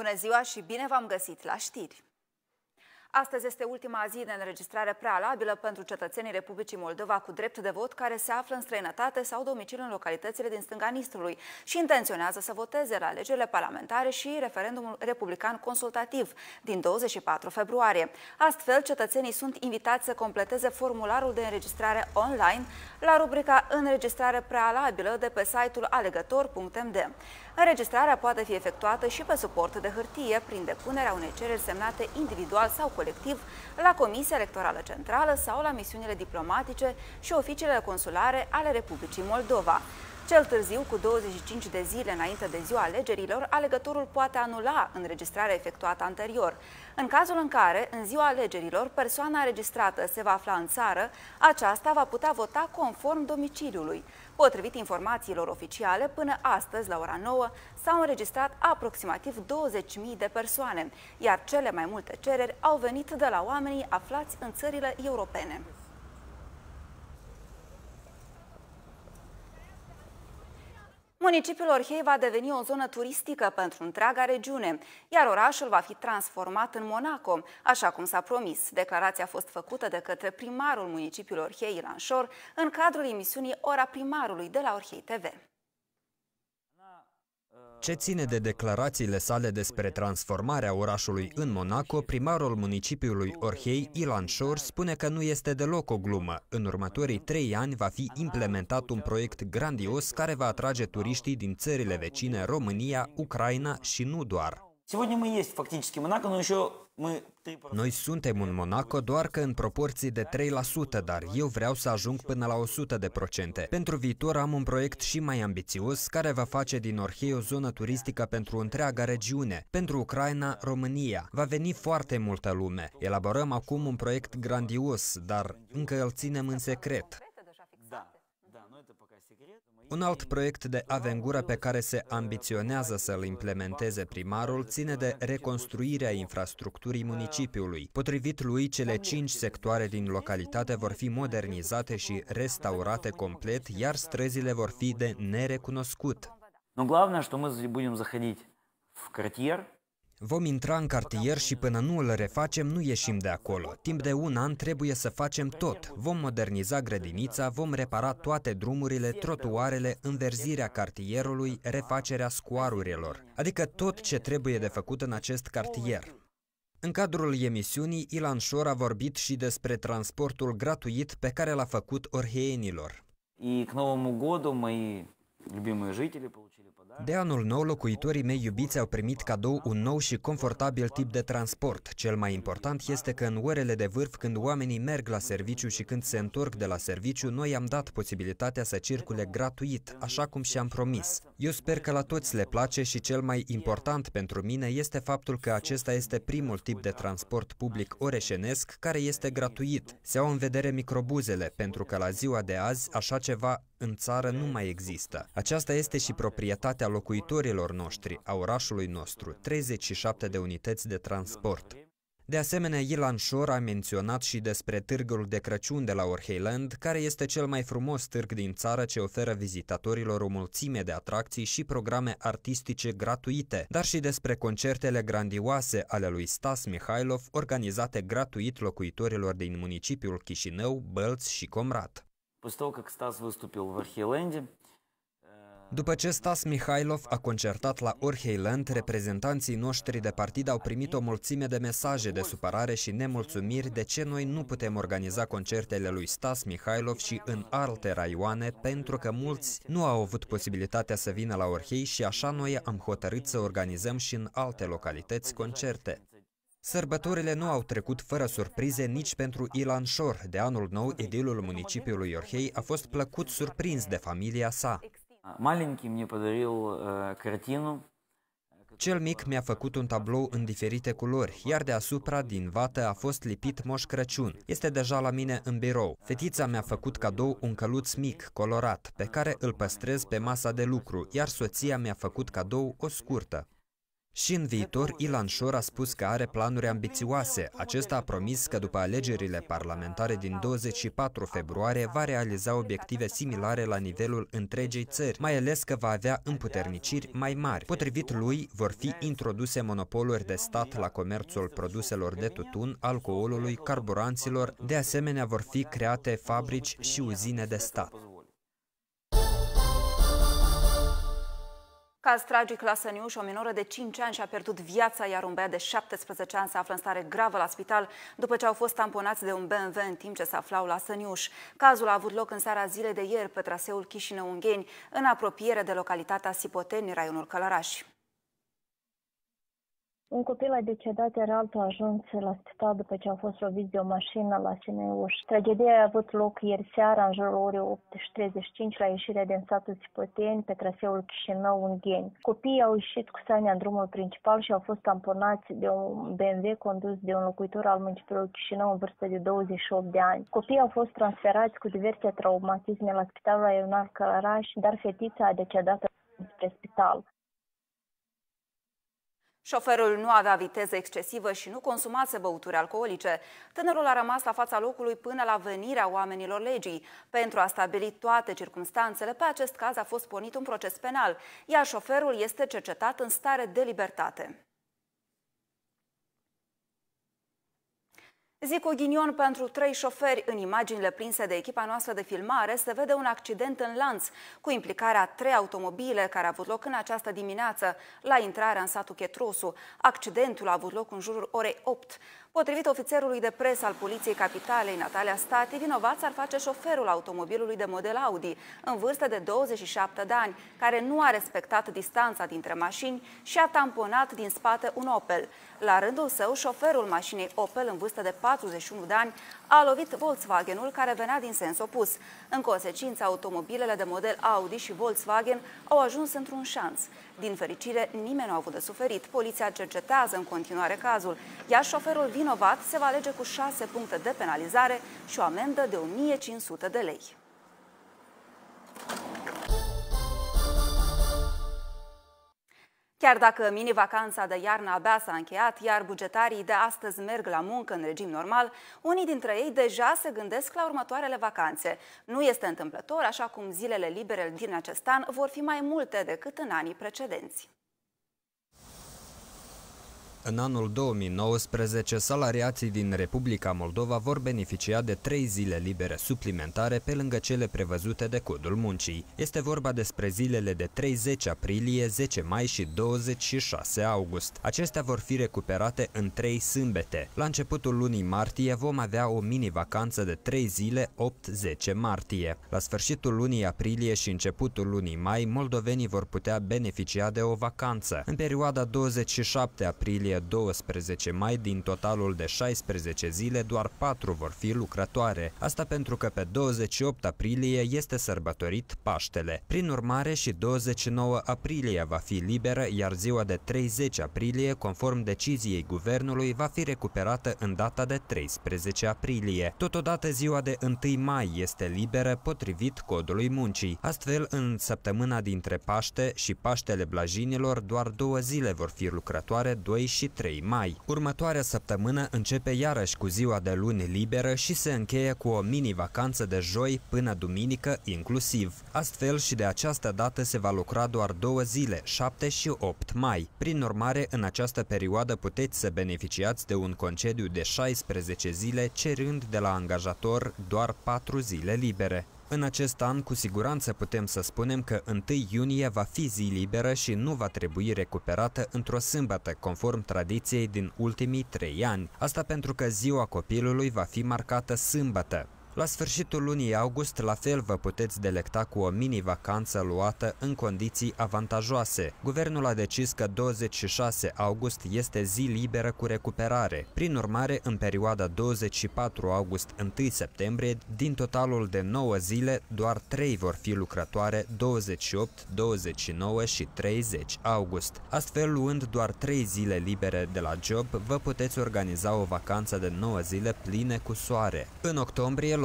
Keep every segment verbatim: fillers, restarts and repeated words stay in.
Bună ziua și bine v-am găsit la știri! Astăzi este ultima zi de înregistrare prealabilă pentru cetățenii Republicii Moldova cu drept de vot care se află în străinătate sau domiciliu în localitățile din stânga Nistrului și intenționează să voteze la alegerile parlamentare și referendumul republican consultativ din douăzeci și patru februarie. Astfel, cetățenii sunt invitați să completeze formularul de înregistrare online la rubrica Înregistrare prealabilă de pe site-ul alegător punct m d. Înregistrarea poate fi efectuată și pe suport de hârtie prin depunerea unei cereri semnate individual sau colectiv la Comisia Electorală Centrală sau la misiunile diplomatice și oficiile consulare ale Republicii Moldova. Cel târziu, cu douăzeci și cinci de zile înainte de ziua alegerilor, alegătorul poate anula înregistrarea efectuată anterior. În cazul în care, în ziua alegerilor, persoana înregistrată se va afla în țară, aceasta va putea vota conform domiciliului. Potrivit informațiilor oficiale, până astăzi, la ora nouă, s-au înregistrat aproximativ douăzeci de mii de persoane, iar cele mai multe cereri au venit de la oamenii aflați în țările europene. Municipiul Orhei va deveni o zonă turistică pentru întreaga regiune, iar orașul va fi transformat în Monaco, așa cum s-a promis. Declarația a fost făcută de către primarul municipiului Orhei, Ilan Șor, în cadrul emisiunii Ora Primarului de la Orhei T V. Ce ține de declarațiile sale despre transformarea orașului în Monaco, primarul municipiului Orhei, Ilan Șor, spune că nu este deloc o glumă. În următorii trei ani va fi implementat un proiect grandios care va atrage turiștii din țările vecine, România, Ucraina și nu doar. Noi suntem în Monaco doar că în proporții de trei la sută, dar eu vreau să ajung până la o sută de procente. Pentru viitor am un proiect și mai ambițios care va face din Orhei o zonă turistică pentru întreaga regiune. Pentru Ucraina, România. Va veni foarte multă lume. Elaborăm acum un proiect grandios, dar încă îl ținem în secret. Un alt proiect de avengură pe care se ambiționează să-l implementeze primarul ține de reconstruirea infrastructurii municipiului. Potrivit lui, cele cinci sectoare din localitate vor fi modernizate și restaurate complet, iar străzile vor fi de nerecunoscut. Vom intra în cartier și până nu îl refacem, nu ieșim de acolo. Timp de un an trebuie să facem tot. Vom moderniza grădinița, vom repara toate drumurile, trotuarele, înverzirea cartierului, refacerea scoarurilor. Adică tot ce trebuie de făcut în acest cartier. În cadrul emisiunii, Ilan Șor a vorbit și despre transportul gratuit pe care l-a făcut orheienilor. De anul nou, locuitorii mei iubiți au primit cadou un nou și confortabil tip de transport. Cel mai important este că în orele de vârf, când oamenii merg la serviciu și când se întorc de la serviciu, noi am dat posibilitatea să circule gratuit, așa cum și-am promis. Eu sper că la toți le place și cel mai important pentru mine este faptul că acesta este primul tip de transport public oreșenesc care este gratuit. Se au în vedere microbuzele, pentru că la ziua de azi așa ceva în țară nu mai există. Aceasta este și proprietatea locuitorilor noștri, a orașului nostru, treizeci și șapte de unități de transport. De asemenea, Ilan Șor a menționat și despre târgul de Crăciun de la Orheiland, care este cel mai frumos târg din țară ce oferă vizitatorilor o mulțime de atracții și programe artistice gratuite, dar și despre concertele grandioase ale lui Stas Mihailov, organizate gratuit locuitorilor din municipiul Chișinău, Bălți și Comrat. După ce Stas Mihailov a concertat la Orheiland, reprezentanții noștri de partid au primit o mulțime de mesaje de supărare și nemulțumiri de ce noi nu putem organiza concertele lui Stas Mihailov și în alte raioane, pentru că mulți nu au avut posibilitatea să vină la Orhei și așa noi am hotărât să organizăm și în alte localități concerte. Sărbătorile nu au trecut fără surprize nici pentru Ilan Șor. De anul nou, edilul municipiului Orhei a fost plăcut surprins de familia sa. Cel mic mi-a făcut un tablou în diferite culori, iar deasupra, din vată, a fost lipit Moș Crăciun. Este deja la mine în birou. Fetița mi-a făcut cadou un căluț mic, colorat, pe care îl păstrez pe masa de lucru, iar soția mi-a făcut cadou o scurtă. Și în viitor, Ilan Șor a spus că are planuri ambițioase. Acesta a promis că după alegerile parlamentare din douăzeci și patru februarie va realiza obiective similare la nivelul întregii țări, mai ales că va avea împuterniciri mai mari. Potrivit lui, vor fi introduse monopoluri de stat la comerțul produselor de tutun, alcoolului, carburanților, de asemenea vor fi create fabrici și uzine de stat. Caz tragic la Săniuș, o minoră de cinci ani și-a pierdut viața, iar un băiat de șaptesprezece ani se află în stare gravă la spital după ce au fost tamponați de un B M W în timp ce se aflau la Săniuș. Cazul a avut loc în seara zilei de ieri pe traseul Chișinău-Ungheni, în apropiere de localitatea Sipoteni, raionul Călăraș. Un copil a decedat, iar altul a ajuns la spital după ce a fost lovit de o mașină la Săniuș. Tragedia a avut loc ieri seara, în jurul orei opt și treizeci și cinci, la ieșirea din satul Sipoteni, pe traseul Chișinău-Ungheni. Copiii au ieșit cu sania în drumul principal și au fost tamponați de un B M W condus de un locuitor al municipiului Chișinău în vârstă de douăzeci și opt de ani. Copiii au fost transferați cu diverse traumatisme la spitalul raional Călăraș, dar fetița a decedat spre spital. Șoferul nu avea viteză excesivă și nu consumase băuturi alcoolice. Tânărul a rămas la fața locului până la venirea oamenilor legii. Pentru a stabili toate circumstanțele, pe acest caz a fost pornit un proces penal, iar șoferul este cercetat în stare de libertate. Zi cu ghinion pentru trei șoferi. În imaginile prinse de echipa noastră de filmare se vede un accident în lanț cu implicarea a trei automobile care a avut loc în această dimineață la intrarea în satul Chetrosu. Accidentul a avut loc în jurul orei opt. Potrivit ofițerului de presă al Poliției Capitalei, Natalia Stati, vinovat s-ar face șoferul automobilului de model Audi, în vârstă de douăzeci și șapte de ani, care nu a respectat distanța dintre mașini și a tamponat din spate un Opel. La rândul său, șoferul mașinii Opel, în vârstă de patruzeci și unu de ani, a lovit Volkswagenul, care venea din sens opus. În consecință, automobilele de model Audi și Volkswagen au ajuns într-un șanț. Din fericire, nimeni nu a avut de suferit. Poliția cercetează în continuare cazul, iar șoferul vinovat se va alege cu șase puncte de penalizare și o amendă de o mie cinci sute de lei. Chiar dacă mini-vacanța de iarnă abia s-a încheiat, iar bugetarii de astăzi merg la muncă în regim normal, unii dintre ei deja se gândesc la următoarele vacanțe. Nu este întâmplător, așa cum zilele libere din acest an vor fi mai multe decât în anii precedenți. În anul două mii nouăsprezece, salariații din Republica Moldova vor beneficia de trei zile libere suplimentare pe lângă cele prevăzute de Codul Muncii. Este vorba despre zilele de treizeci aprilie, zece mai și douăzeci și șase august. Acestea vor fi recuperate în trei sâmbete. La începutul lunii martie vom avea o mini-vacanță de trei zile, opt zece martie. La sfârșitul lunii aprilie și începutul lunii mai, moldovenii vor putea beneficia de o vacanță. În perioada douăzeci și șapte aprilie doisprezece mai, din totalul de șaisprezece zile, doar patru vor fi lucrătoare. Asta pentru că pe douăzeci și opt aprilie este sărbătorit Paștele. Prin urmare, și douăzeci și nouă aprilie va fi liberă, iar ziua de treizeci aprilie, conform deciziei guvernului, va fi recuperată în data de treisprezece aprilie. Totodată, ziua de întâi mai este liberă, potrivit Codului Muncii. Astfel, în săptămâna dintre Paște și Paștele Blajinilor, doar două zile vor fi lucrătoare, doi și trei mai. Următoarea săptămână începe iarăși cu ziua de luni liberă și se încheie cu o mini-vacanță de joi până duminică inclusiv. Astfel, și de această dată se va lucra doar două zile, șapte și opt mai. Prin urmare, în această perioadă puteți să beneficiați de un concediu de șaisprezece zile, cerând de la angajator doar patru zile libere. În acest an, cu siguranță putem să spunem că întâi iunie va fi zi liberă și nu va trebui recuperată într-o sâmbătă, conform tradiției din ultimii trei ani. Asta pentru că ziua copilului va fi marcată sâmbătă. La sfârșitul lunii august, la fel, vă puteți delecta cu o mini-vacanță luată în condiții avantajoase. Guvernul a decis că douăzeci și șase august este zi liberă cu recuperare. Prin urmare, în perioada douăzeci și patru august - întâi septembrie, din totalul de nouă zile, doar trei vor fi lucrătoare, douăzeci și opt, douăzeci și nouă și treizeci august. Astfel, luând doar trei zile libere de la job, vă puteți organiza o vacanță de nouă zile pline cu soare. În octombrie,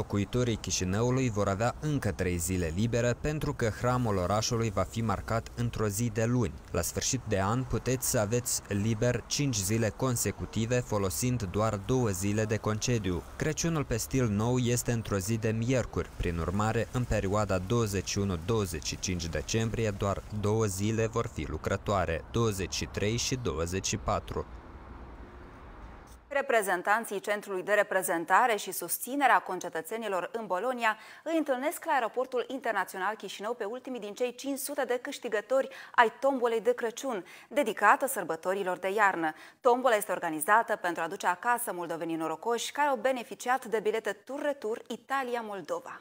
locuitorii Chișinăului vor avea încă trei zile libere pentru că hramul orașului va fi marcat într-o zi de luni. La sfârșit de an puteți să aveți liber cinci zile consecutive folosind doar două zile de concediu. Crăciunul pe stil nou este într-o zi de miercuri, prin urmare, în perioada douăzeci și unu douăzeci și cinci decembrie doar două zile vor fi lucrătoare, douăzeci și trei și douăzeci și patru. Reprezentanții Centrului de Reprezentare și Susținere a Concetățenilor în Bologna îi întâlnesc la aeroportul internațional Chișinău pe ultimii din cei cinci sute de câștigători ai tombolei de Crăciun, dedicată sărbătorilor de iarnă. Tombola este organizată pentru a aduce acasă moldovenii norocoși care au beneficiat de bilete tur-retur Italia-Moldova.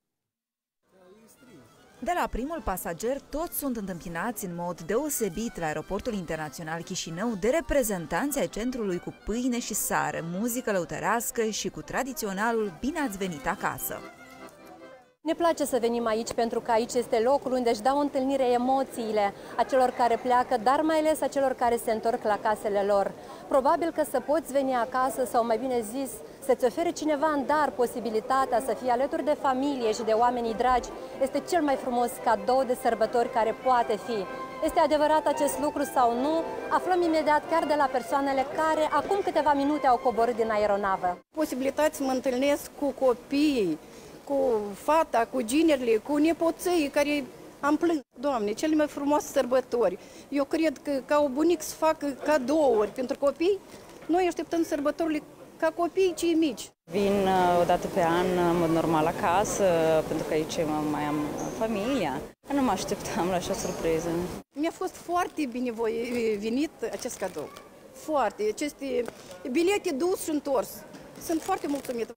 De la primul pasager, toți sunt întâmpinați în mod deosebit la aeroportul internațional Chișinău de reprezentanți ai centrului cu pâine și sare, muzică lăutărească și cu tradiționalul "Bine ați venit acasă". Ne place să venim aici pentru că aici este locul unde își dau întâlnire emoțiile a celor care pleacă, dar mai ales a celor care se întorc la casele lor. Probabil că să poți veni acasă, sau mai bine zis, să-ți ofere cineva în dar posibilitatea să fii alături de familie și de oamenii dragi, este cel mai frumos cadou de sărbători care poate fi. Este adevărat acest lucru sau nu? Aflăm imediat chiar de la persoanele care acum câteva minute au coborât din aeronavă. Posibilitatea să mă întâlnesc cu copiii, cu fata, cu ginerile, cu nepoții care am plâns. Doamne, cele mai frumoase sărbători. Eu cred că ca o bunic să facă cadouri pentru copii, noi așteptăm sărbătorile ca copiii cei mici. Vin o dată pe an, în mod normal, acasă, pentru că aici mai am familia. Nu mă așteptam la așa surpriză. Mi-a fost foarte binevenit acest cadou. Foarte. Aceste bilete dus și întors. Sunt foarte mulțumită.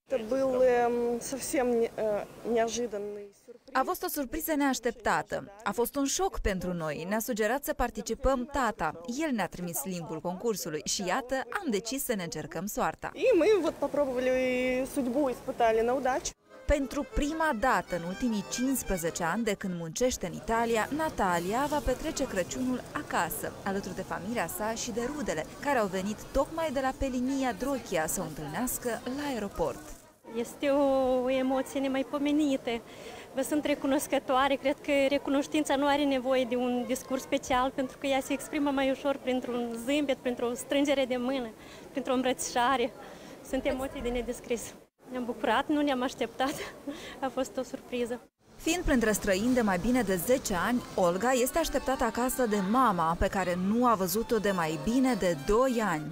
A fost o surpriză neașteptată. A fost un șoc pentru noi. Ne-a sugerat să participăm tata. El ne-a trimis linkul concursului și iată, am decis să ne încercăm soarta. Pentru prima dată în ultimii cincisprezece ani de când muncește în Italia, Natalia va petrece Crăciunul acasă, alături de familia sa și de rudele, care au venit tocmai de la Pelinia Drochia să o întâlnească la aeroport. Este o emoție nemaipomenită. Vă sunt recunoscătoare. Cred că recunoștința nu are nevoie de un discurs special, pentru că ea se exprimă mai ușor printr-un zâmbet, printr-o strângere de mână, printr-o îmbrățișare. Sunt emoții de nedescris. Ne-am bucurat, nu ne-am așteptat. A fost o surpriză. Fiind printre străini de mai bine de zece ani, Olga este așteptată acasă de mama, pe care nu a văzut-o de mai bine de doi ani.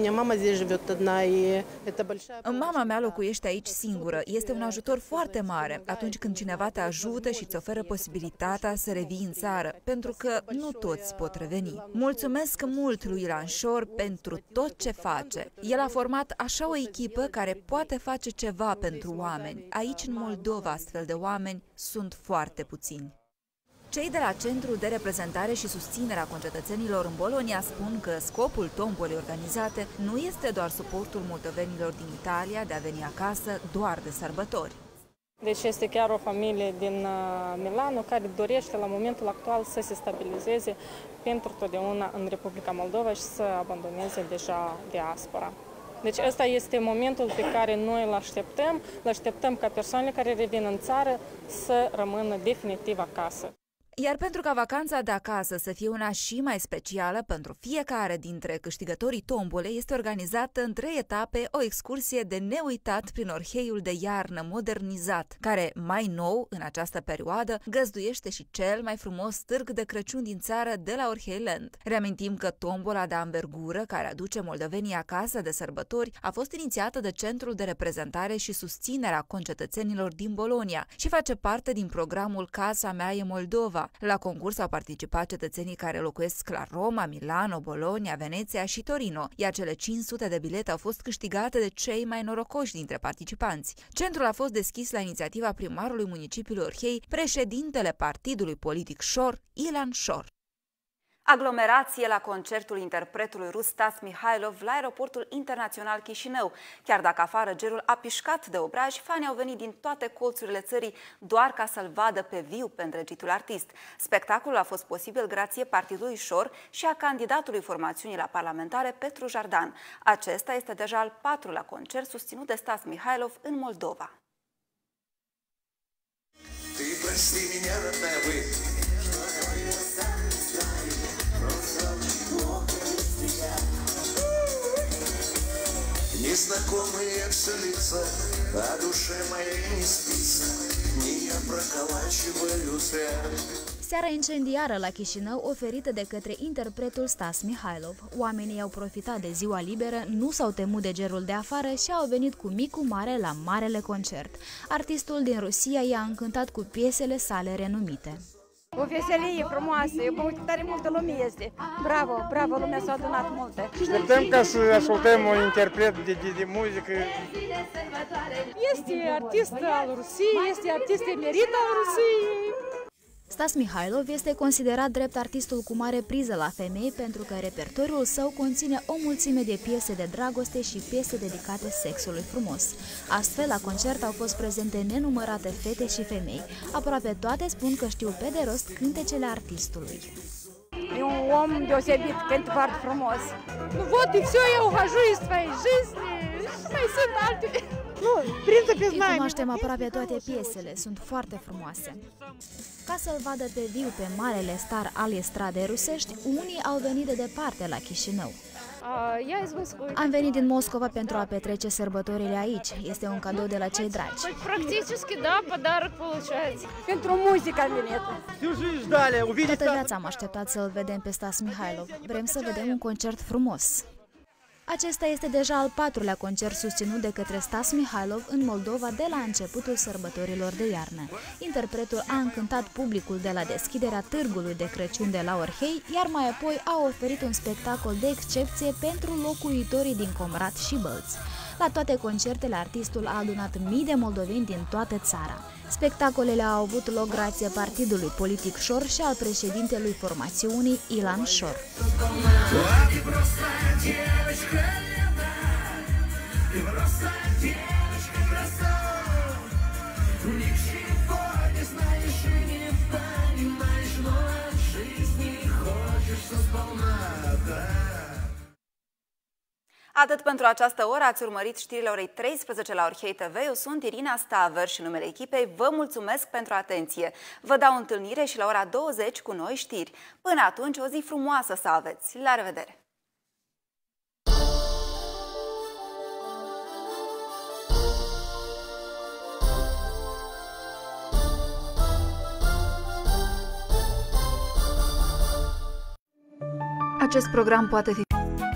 Mama mea locuiește aici singură. Este un ajutor foarte mare atunci când cineva te ajută și îți oferă posibilitatea să revii în țară, pentru că nu toți pot reveni. Mulțumesc mult lui Ilan Șor pentru tot ce face. El a format așa o echipă care poate face ceva pentru oameni. Aici, în Moldova, astfel de oameni sunt foarte puțini. Cei de la Centrul de Reprezentare și Susținere a Concetățenilor în Bologna spun că scopul tombolei organizate nu este doar suportul moldovenilor din Italia de a veni acasă doar de sărbători. Deci este chiar o familie din Milano care dorește la momentul actual să se stabilizeze pentru totdeauna în Republica Moldova și să abandoneze deja diaspora. Deci ăsta este momentul pe care noi îl așteptăm, îl așteptăm ca persoanele care revin în țară să rămână definitiv acasă. Iar pentru ca vacanța de acasă să fie una și mai specială, pentru fiecare dintre câștigătorii tombolei este organizată în trei etape o excursie de neuitat prin Orheiul de iarnă modernizat, care, mai nou, în această perioadă, găzduiește și cel mai frumos târg de Crăciun din țară de la Orheiland. Reamintim că tombola de anvergură, care aduce moldovenii acasă de sărbători, a fost inițiată de Centrul de Reprezentare și Susținere a Concetățenilor din Bologna și face parte din programul Casa mea e Moldova. La concurs au participat cetățenii care locuiesc la Roma, Milano, Bologna, Veneția și Torino, iar cele cinci sute de bilete au fost câștigate de cei mai norocoși dintre participanți. Centrul a fost deschis la inițiativa primarului municipiului Orhei, președintele partidului politic Șor, Ilan Șor. Aglomerație la concertul interpretului rus Stas Mihailov la aeroportul internațional Chișinău. Chiar dacă afară gerul a pișcat de obraj, fanii au venit din toate colțurile țării doar ca să-l vadă pe viu pe îndrăgitul artist. Spectacolul a fost posibil grație partidului Șor și a candidatului formațiunii la parlamentare Petru Jardan. Acesta este deja al patrulea concert susținut de Stas Mihailov în Moldova. Прости меня, родная, вы. Незнакомые все лица, а душе моей не спится, не я проколачиваю зря. Seara incendiară la Chișinău oferită de către interpretul Stas Mihailov. Oamenii au profitat de ziua liberă, nu s-au temut de gerul de afară și au venit cu micul mare la marele concert. Artistul din Rusia i-a încântat cu piesele sale renumite. O veselie frumoasă, e băut, tare multă lume este. Bravo, bravo, lumea s-a adunat multă. Așteptăm ca să ascultăm un interpret de, de, de muzică. Este artist al Rusiei, este artist emerit al Rusiei. Stas Mihailov este considerat drept artistul cu mare priză la femei pentru că repertoriul său conține o mulțime de piese de dragoste și piese dedicate sexului frumos. Astfel, la concert au fost prezente nenumărate fete și femei. Aproape toate spun că știu pe de rost cântecele artistului. E un om deosebit, cântă foarte frumos. Nu, вот и все, я ухожу из твоей жизни. Mai sunt alte. Nu, Îi cunoaștem aproape toate piesele, sunt foarte frumoase. Ca să-l vadă pe viu pe marele star al estradei rusești, unii au venit de departe la Chișinău. Am venit din Moscova pentru a petrece sărbătorile aici. Este un cadou de la cei dragi. Practic, da, pădarăc получается. Pentru muzică am venit. Toată viața am așteptat să-l vedem pe Stas Mihailov. Vrem să vedem un concert frumos. Acesta este deja al patrulea concert susținut de către Stas Mihailov în Moldova de la începutul sărbătorilor de iarnă. Interpretul a încântat publicul de la deschiderea târgului de Crăciun de la Orhei, iar mai apoi a oferit un spectacol de excepție pentru locuitorii din Comrat și Bălți. La toate concertele, artistul a adunat mii de moldoveni din toată țara. Spectacolele au avut loc grație partidului politic Șor și al președintelui formațiunii Ilan Șor. Atât pentru această oră, ați urmărit știrile orei treisprezece la Orhei T V. Eu sunt Irina Staver și în numele echipei vă mulțumesc pentru atenție. Vă dau întâlnire și la ora douăzeci cu noi știri. Până atunci, o zi frumoasă să aveți. La revedere! Acest program poate fi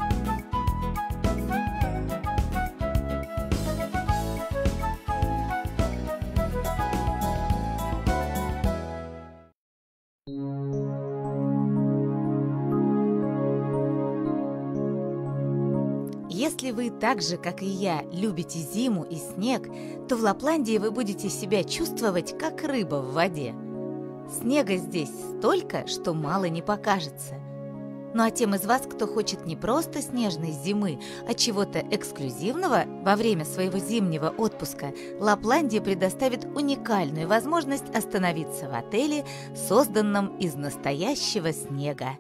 Если вы так же, как и я, любите зиму и снег, то в Лапландии вы будете себя чувствовать, как рыба в воде. Снега здесь столько, что мало не покажется. Ну а тем из вас, кто хочет не просто снежной зимы, а чего-то эксклюзивного во время своего зимнего отпуска, Лапландия предоставит уникальную возможность остановиться в отеле, созданном из настоящего снега.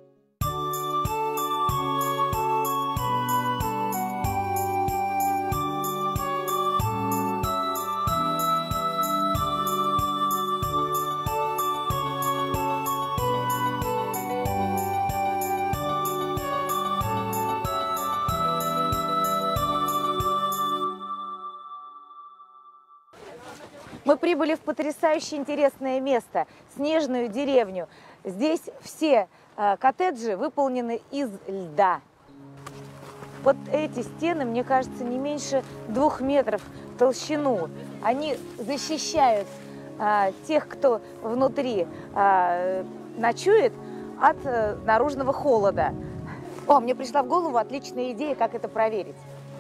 Мы прибыли в потрясающе интересное место – снежную деревню. Здесь все э, коттеджи выполнены из льда. Вот эти стены, мне кажется, не меньше двух метров в толщину. Они защищают э, тех, кто внутри э, ночует, от э, наружного холода. О, мне пришла в голову отличная идея, как это проверить.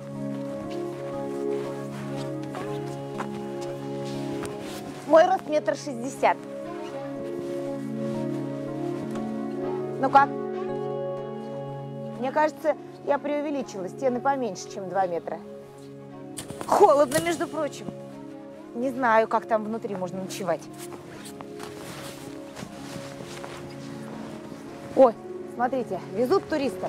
Мой рост метр шестьдесят. Ну как? Мне кажется, я преувеличила. Стены поменьше, чем два метра. Холодно, между прочим. Не знаю, как там внутри можно ночевать. Ой, смотрите, везут туристов,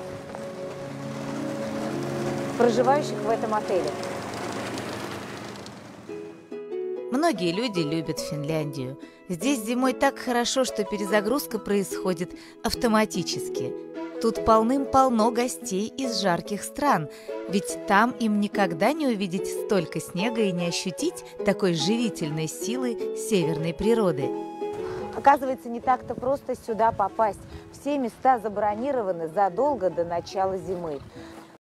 проживающих в этом отеле. Многие люди любят Финляндию. Здесь зимой так хорошо, что перезагрузка происходит автоматически. Тут полным-полно гостей из жарких стран, ведь там им никогда не увидеть столько снега и не ощутить такой живительной силы северной природы. Оказывается, не так-то просто сюда попасть. Все места забронированы задолго до начала зимы.